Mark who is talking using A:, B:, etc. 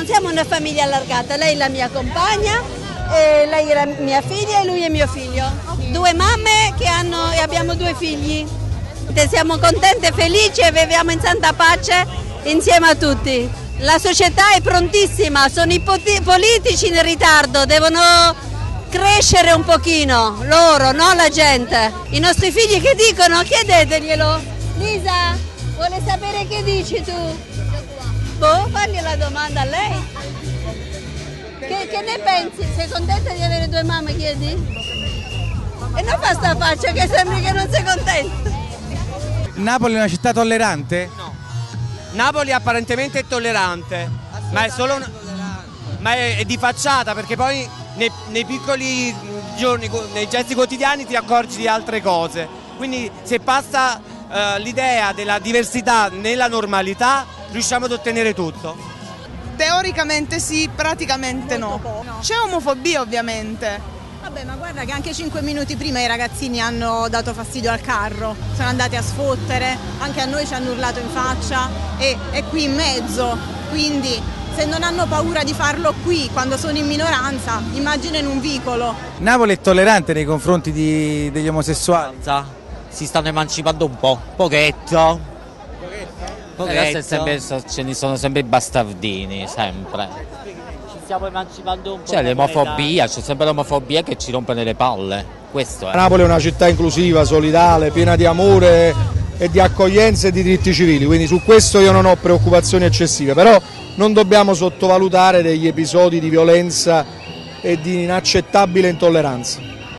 A: siamo una famiglia allargata, lei è la mia compagna, lei è la mia figlia e lui è mio figlio. Due mamme e abbiamo due figli. Siamo contente e felici e viviamo in santa pace insieme a tutti. La società è prontissima, sono i politici in ritardo, devono crescere un pochino, loro, non la gente. I nostri figli che dicono? Chiedeteglielo. Lisa, vuole sapere che dici tu? Boh, fagli la domanda a lei. Che ne pensi? Sei contenta di avere due mamme, chiedi? E non fa sta faccia che sembri che non sei contenta.
B: Napoli è una città tollerante?
C: No. Napoli apparentemente è tollerante, ma è solo ma è di facciata, perché poi nei piccoli giorni, nei gesti quotidiani ti accorgi di altre cose. Quindi se passa l'idea della diversità nella normalità, riusciamo ad ottenere tutto.
D: Teoricamente sì, praticamente no. C'è omofobia ovviamente.
E: Vabbè, ma guarda che anche 5 minuti prima i ragazzini hanno dato fastidio al carro, sono andati a sfottere, anche a noi ci hanno urlato in faccia e è qui in mezzo, quindi se non hanno paura di farlo qui quando sono in minoranza, immagina in un vicolo.
B: Napoli è tollerante nei confronti degli omosessuali?
F: Si stanno emancipando un po', pochetto. Ce ne sono sempre i bastardini, sempre. Stiamo emancipando un po'. C'è l'omofobia, c'è sempre l'omofobia che ci rompe nelle palle. Questo è.
G: Napoli è una città inclusiva, solidale, piena di amore e di accoglienza e di diritti civili, quindi su questo io non ho preoccupazioni eccessive, però non dobbiamo sottovalutare degli episodi di violenza e di inaccettabile intolleranza.